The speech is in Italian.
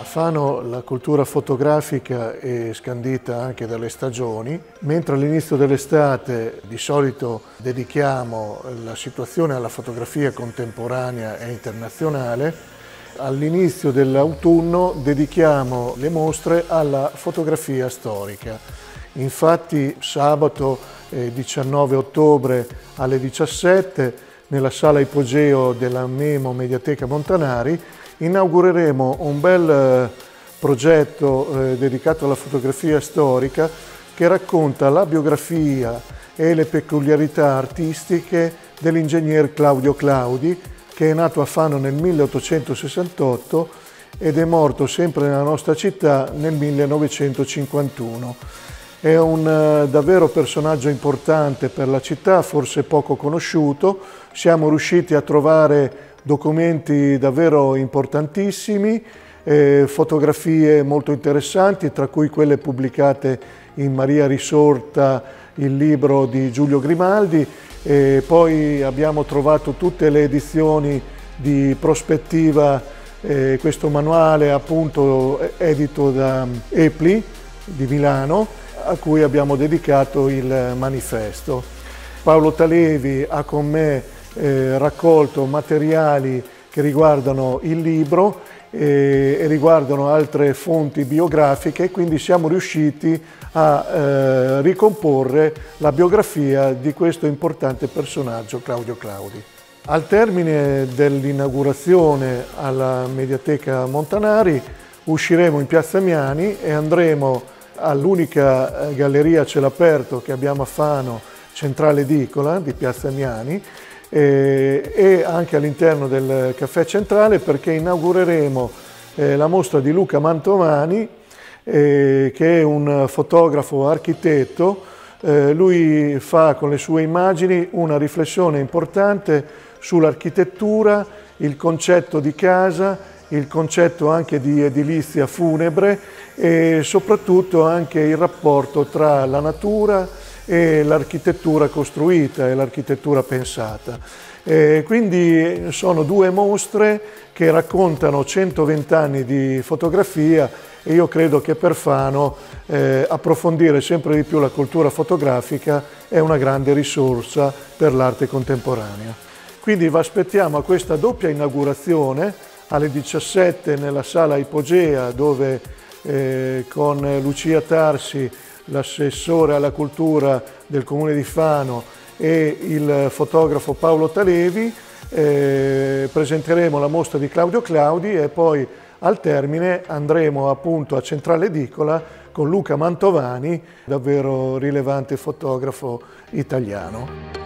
A Fano la cultura fotografica è scandita anche dalle stagioni, mentre all'inizio dell'estate di solito dedichiamo la situazione alla fotografia contemporanea e internazionale, all'inizio dell'autunno dedichiamo le mostre alla fotografia storica. Infatti sabato 19 ottobre alle 17 nella sala Ipogeo della Memo Mediateca Montanari inaugureremo un bel progetto dedicato alla fotografia storica che racconta la biografia e le peculiarità artistiche dell'ingegner Claudio Claudi, che è nato a Fano nel 1868 ed è morto sempre nella nostra città nel 1951. È un davvero personaggio importante per la città, forse poco conosciuto. Siamo riusciti a trovare documenti davvero importantissimi, fotografie molto interessanti, tra cui quelle pubblicate in Maria Risorta, il libro di Giulio Grimaldi, e poi abbiamo trovato tutte le edizioni di Prospettiva, questo manuale appunto edito da Epli di Milano, a cui abbiamo dedicato il manifesto. Paolo Talevi ha con me raccolto materiali che riguardano il libro e riguardano altre fonti biografiche, quindi siamo riusciti a ricomporre la biografia di questo importante personaggio, Claudio Claudi. Al termine dell'inaugurazione alla Mediateca Montanari usciremo in Piazza Miani e andremo all'unica galleria a cielo aperto che abbiamo a Fano, Centrale Edicola di Piazza Miani, e anche all'interno del Caffè Centrale, perché inaugureremo la mostra di Luca Mantovani, che è un fotografo architetto. Lui fa con le sue immagini una riflessione importante sull'architettura, il concetto di casa, il concetto anche di edilizia funebre e soprattutto anche il rapporto tra la natura e l'architettura costruita e l'architettura pensata. Quindi sono due mostre che raccontano 120 anni di fotografia e io credo che per Fano approfondire sempre di più la cultura fotografica è una grande risorsa per l'arte contemporanea. Quindi vi aspettiamo a questa doppia inaugurazione alle 17 nella sala Ipogea, dove con Lucia Tarsi, l'assessore alla cultura del Comune di Fano, e il fotografo Paolo Talevi presenteremo la mostra di Claudio Claudi e poi al termine andremo appunto a Centrale Edicola con Luca Mantovani, davvero rilevante fotografo italiano.